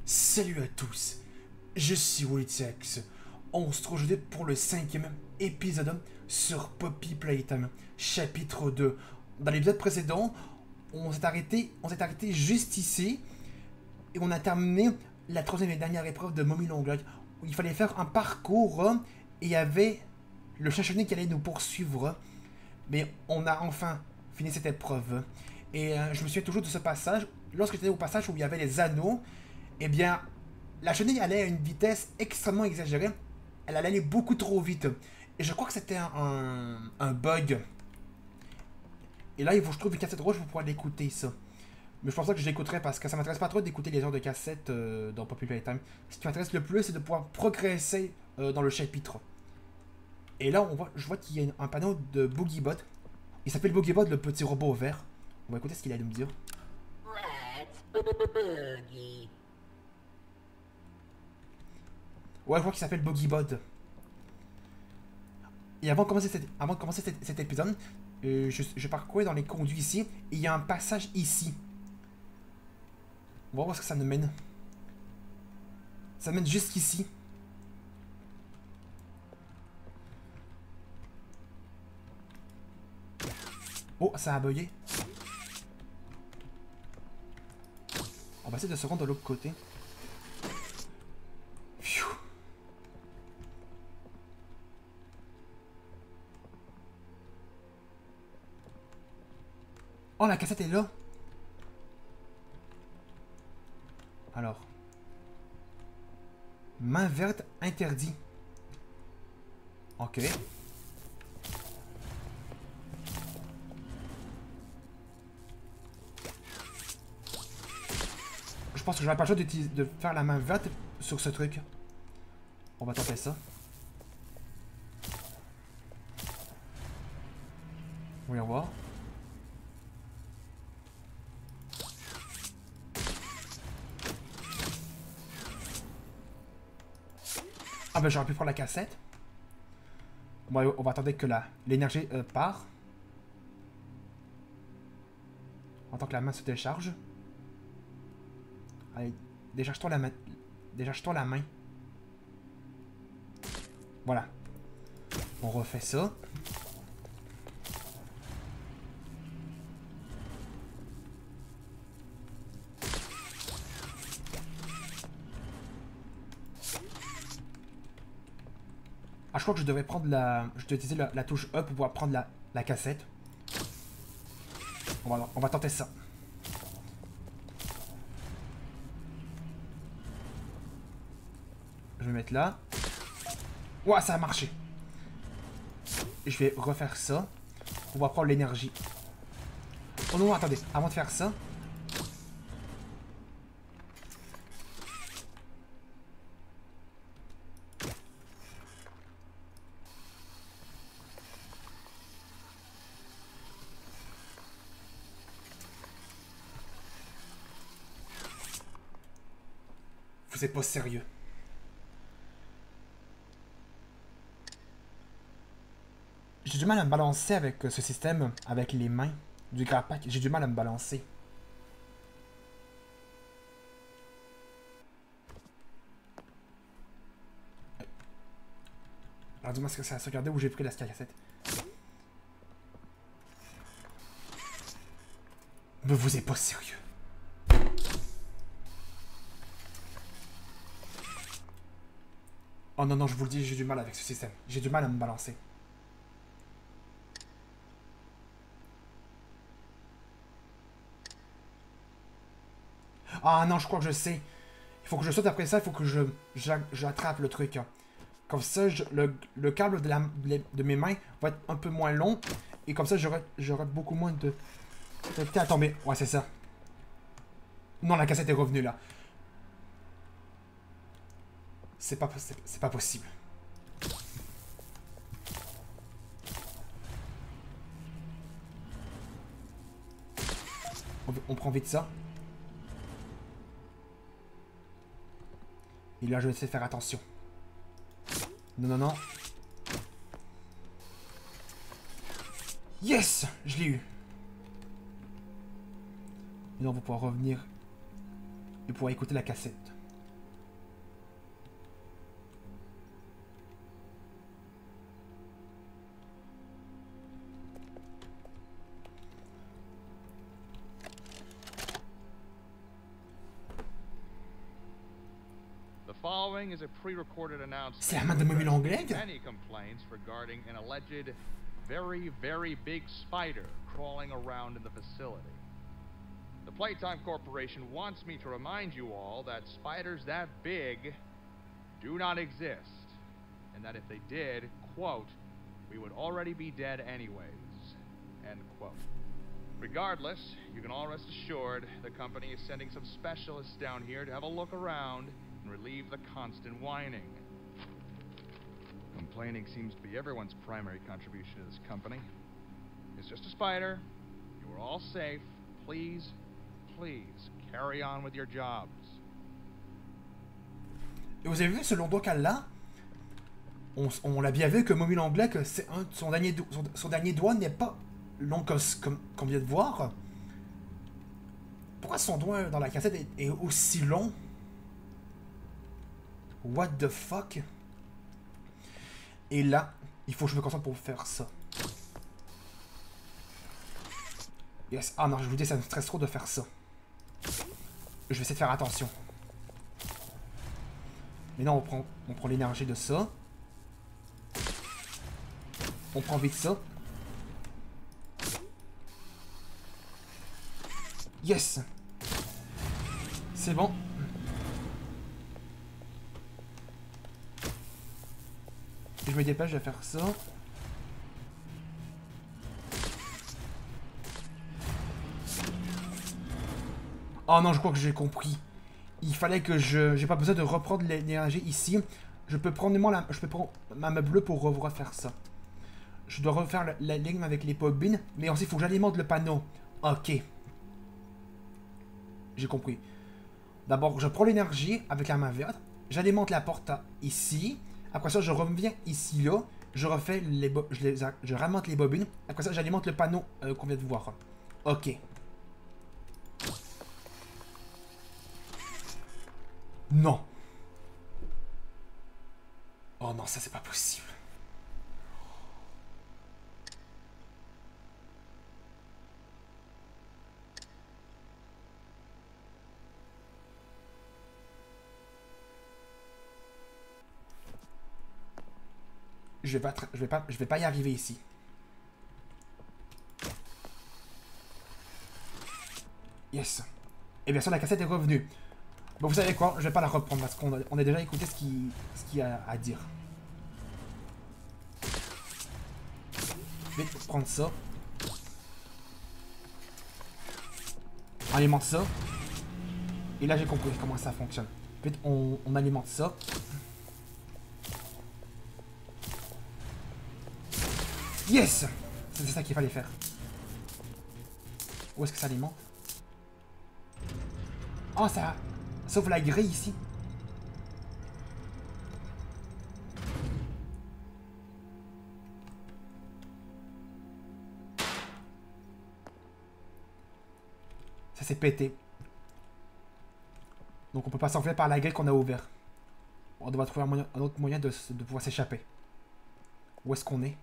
Salut à tous, je suis Wittex. On se retrouve aujourd'hui pour le 5e épisode sur Poppy Playtime, chapitre 2. Dans l'épisode précédent, on s'est arrêté juste ici et on a terminé la troisième et dernière épreuve de Mommy Longueuil où il fallait faire un parcours et il y avait le chachonné qui allait nous poursuivre. Mais on a enfin fini cette épreuve. Et je me souviens toujours de ce passage. Lorsque j'étais au passage où il y avait les anneaux, eh bien, la chenille allait à une vitesse extrêmement exagérée. Elle allait aller beaucoup trop vite. Et je crois que c'était un bug. Et là, il faut que je trouve une cassette rouge pour pouvoir l'écouter, ça. Mais je pense pas que je l'écouterai parce que ça m'intéresse pas trop d'écouter les heures de cassette dans Poppy Playtime. Ce qui m'intéresse le plus, c'est de pouvoir progresser dans le chapitre. Et là, je vois qu'il y a un panneau de Boogiebot. Il s'appelle Boogiebot, le petit robot vert. On va écouter ce qu'il a à nous dire. Boogie. Ouais, je vois qu'il s'appelle Boogiebot. Et avant de commencer cet épisode, je parcourais dans les conduits ici. Et il y a un passage ici. On va voir ce que ça nous mène. Ça mène jusqu'ici. Oh, ça a bugué. On va essayer de se rendre de l'autre côté. Pfiou. Oh, la cassette est là. Alors. Main verte interdit. Ok. Je pense que j'aurais pas le choix de faire la main verte sur ce truc. On va tenter ça. Voyons voir. Ah ben j'aurais pu prendre la cassette. On va attendre que l'énergie part. En tant que la main se décharge. Allez, décharge-toi la main. Décharge-toi la main. Voilà. On refait ça. Ah, je crois que je devrais prendre la... Je dois utiliser la touche E pour pouvoir prendre la cassette. On va tenter ça. Je vais mettre là. Ouah, ça a marché. Je vais refaire ça. Pour pouvoir prendre l'énergie. Oh non, attendez. Avant de faire ça... Vous êtes pas sérieux. J'ai du mal à me balancer avec ce système, avec les mains du grappac. J'ai du mal à me balancer. Alors dis-moi ce que ça a regardé où j'ai pris la cassette. Mais vous êtes pas sérieux. Oh non, non, je vous le dis, j'ai du mal avec ce système. J'ai du mal à me balancer. Ah non, je crois que je sais. Il faut que je saute après ça, il faut que j'attrape le truc. Comme ça, le câble de mes mains va être un peu moins long. Et comme ça, j'aurai beaucoup moins de... Peut-être à tomber. Ouais, c'est ça. Non, la cassette est revenue là. C'est pas possible. On prend vite ça. Et là, je vais essayer de faire attention. Non, non, non. Yes! Je l'ai eu. Et là, on va pouvoir revenir et pouvoir écouter la cassette. following is a pre-recorded announcement. C'est la main de Mommy Longleg? Many complaints regarding an alleged very big spider crawling around in the facility. The Playtime Corporation wants me to remind you all that spiders that big do not exist, and that if they did, quote, we would already be dead anyways, end quote. Regardless, you can all rest assured the company is sending some specialists down here to have a look around and relieve the constant whining. Complaining seems to be everyone's primary contribution to this company. It's just a spider. You are all safe. Please, please, carry on with your jobs. Et vous avez vu ce long doigt qu'elle a? On l'a bien vu que Mommy Longleg, que son dernier doigt n'est pas long comme on vient de voir. Pourquoi son doigt dans la cassette est aussi long? What the fuck? Et là, il faut que je me concentre pour faire ça. Yes. Ah non, je vous dis, ça me stresse trop de faire ça. Je vais essayer de faire attention. Mais non, on prend l'énergie de ça. On prend vite ça. Yes! C'est bon. Je me dépêche de faire ça. Oh non, je crois que j'ai compris. Il fallait que j'ai pas besoin de reprendre l'énergie ici. Je peux prendre ma meuble bleue pour refaire ça. Je dois refaire la ligne avec les bobines, mais aussi il faut que j'alimente le panneau. Ok. J'ai compris. D'abord, je prends l'énergie avec la main verte. J'alimente la porte ici. Après ça, je reviens ici, là. Je refais je remonte les bobines. Après ça, j'alimente le panneau qu'on vient de voir. Ok. Non. Oh non, ça c'est pas possible. Je vais pas y arriver ici. Yes. Et bien sûr, la cassette est revenue. Bon, vous savez quoi? Je vais pas la reprendre parce qu'on a déjà écouté ce qu'il y a à dire. Vite, prendre ça. On alimente ça. Et là, j'ai compris comment ça fonctionne. Vite, on alimente ça. Yes! C'est ça qu'il fallait faire. Où est-ce que ça alimente? Oh, ça... Sauf la grille ici. Ça s'est pété. Donc on peut pas s'enfuir par la grille qu'on a ouverte. On doit trouver un autre moyen de pouvoir s'échapper. Où est-ce qu'on est?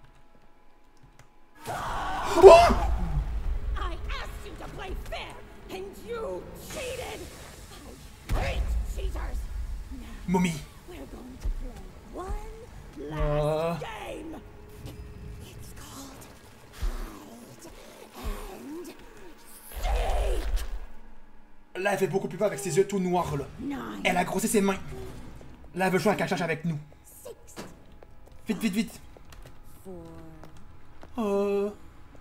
Oh! I asked you to play fair, and you cheated! I hate cheaters! Now, Mommy. we're going to play one last game! It's called Hide and Seek! Là, elle fait beaucoup plus peur avec ses yeux tout noirs, là. Nine, Elle a grossi ses mains. Là, elle veut jouer à cache-cache avec nous. 6, Vite, vite, vite. 4, 2...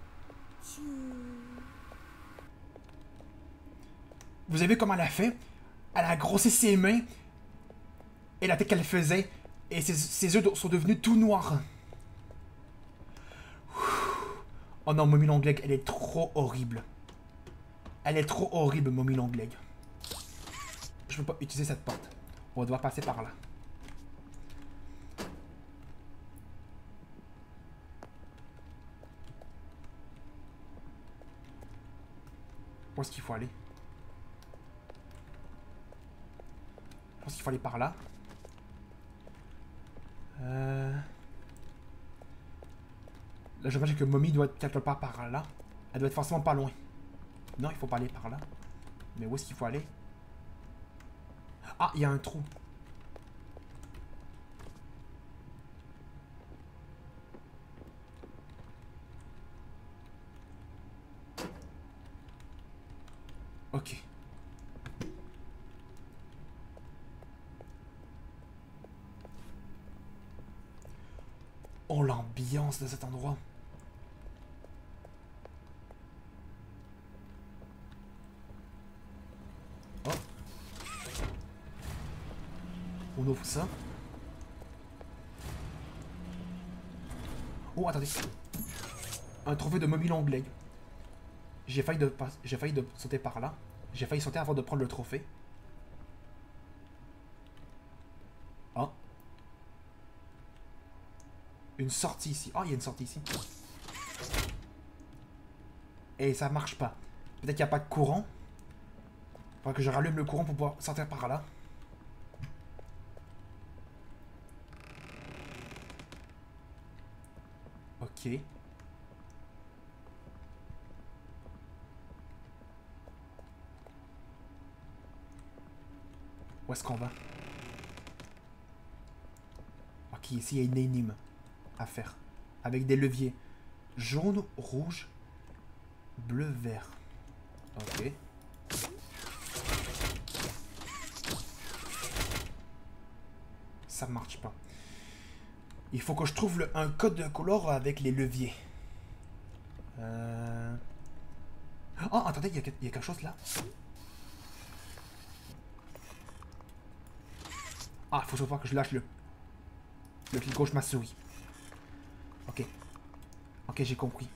Vous avez vu comment elle a fait? Elle a grossi ses mains. Et la tête qu'elle faisait. Et ses yeux sont devenus tout noirs. Oh non, Mommy Longleg, elle est trop horrible. Elle est trop horrible, Mommy Longleg. Je peux pas utiliser cette porte. On va devoir passer par là. Où est-ce qu'il faut aller? Je pense qu'il faut aller par là. Là, je pense que Mommy doit être quelque part par là. Elle doit être forcément pas loin. Non, il faut pas aller par là. Mais où est-ce qu'il faut aller? Ah, il y a un trou. l'ambiance de cet endroit. Oh. On ouvre ça. Oh, attendez. Un trophée de momie longue-leg. J'ai failli de sauter par là. J'ai failli sauter avant de prendre le trophée. Ah. Une sortie ici. Ah, il y a une sortie ici. Et ça marche pas. Peut-être qu'il n'y a pas de courant. Faudra que je rallume le courant pour pouvoir sortir par là. Ok. Où est-ce qu'on va? Ok, ici il y a une énigme à faire. Avec des leviers. Jaune, rouge, bleu, vert. Ok. Ça marche pas. Il faut que je trouve un code de couleur avec les leviers. Oh, attendez, il y a quelque chose là. Ah, il faut savoir que je lâche le clic gauche de ma souris. Ok. Ok, j'ai compris.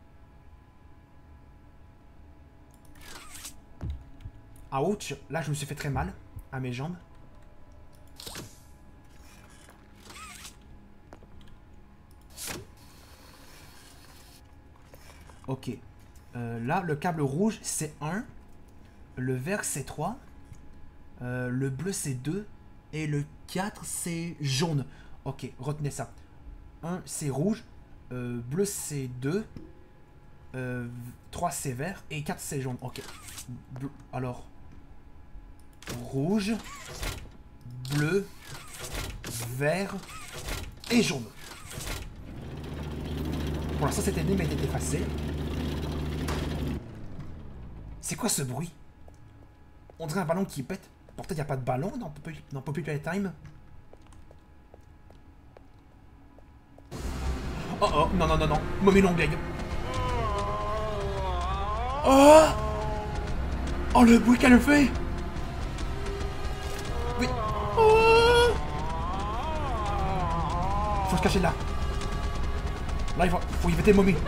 Ouch, là je me suis fait très mal à mes jambes. Ok. Là, le câble rouge, c'est 1. Le vert, c'est 3. Le bleu, c'est 2. Et le 4, c'est jaune. Ok, retenez ça. 1, c'est rouge. Bleu, c'est 2. 3, c'est vert. Et 4, c'est jaune. Ok. Alors. Rouge. Bleu. Vert. Et jaune. Pour l'instant, cette énigme a été effacée. C'est quoi ce bruit? On dirait un ballon qui pète. Pourtant, il n'y a pas de ballon dans Poppy Playtime. Oh oh, non, non, non, non. Mommy long leg. Oh! Oh, le bruit qu'elle fait! Oui. Oh! Faut se cacher là. Là, il faut y mettre Mommy.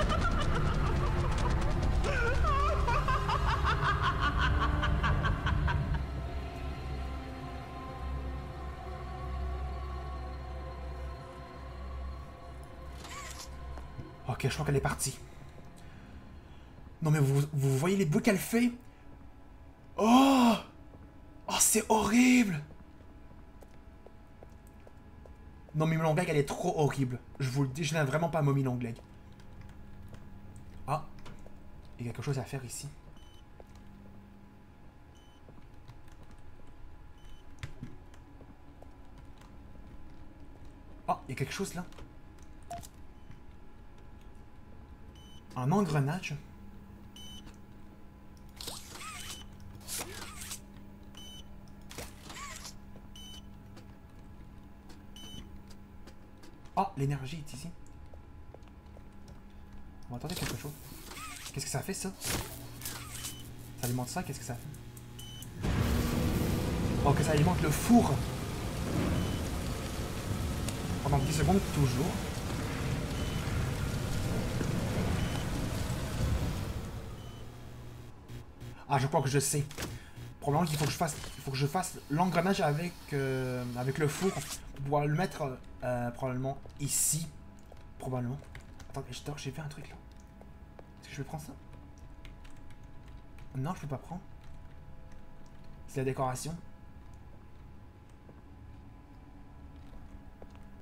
Ok, je crois qu'elle est partie. Non mais vous voyez les bruits qu'elle fait? Oh! Oh, c'est horrible! Non, Mommy Long Leg, elle est trop horrible. Je vous le dis, je n'aime vraiment pas Mommy Long Leg. Ah! Il y a quelque chose à faire ici. Ah, il y a quelque chose là. Un engrenage. Ah, l'énergie est ici. On va attendre quelque chose. Qu'est-ce que ça fait, ça? Ça alimente ça? Qu'est-ce que ça fait? Oh, que ça alimente le four. Pendant 10 secondes, toujours. Ah, je crois que je sais. Probablement qu'il faut que je fasse l'engrenage avec le four pour pouvoir le mettre probablement ici. Probablement. Attends, j'ai fait un truc là. Est-ce que je vais prendre ça? Non, je peux pas prendre. C'est la décoration.